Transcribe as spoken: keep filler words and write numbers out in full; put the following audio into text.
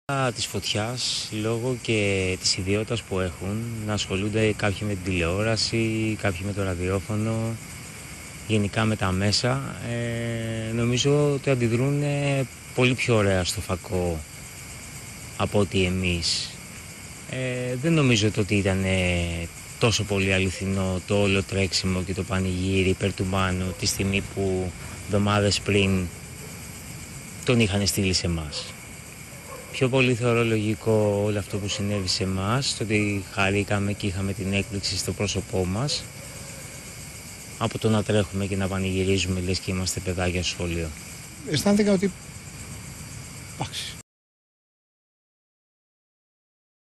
Της φωτιάς, λόγω και της ιδιότητας που έχουν, να ασχολούνται κάποιοι με την τηλεόραση, κάποιοι με το ραδιόφωνο, γενικά με τα μέσα, ε, νομίζω ότι αντιδρούν πολύ πιο ωραία στο φακό από ότι εμείς. Ε, δεν νομίζω ότι ήταν τόσο πολύ αληθινό το όλο τρέξιμο και το πανηγύρι υπέρ του Μάνου τη στιγμή που εβδομάδες πριν τον είχαν στείλει σε εμάς. Πιο πολύ θεωρώ λογικό όλο αυτό που συνέβη σε εμάς, το ότι χαρήκαμε και είχαμε την έκπληξη στο πρόσωπό μας, από το να τρέχουμε και να πανηγυρίζουμε λες και είμαστε παιδάκια στο σχολείο. Αισθάνθηκα ότι εντάξει,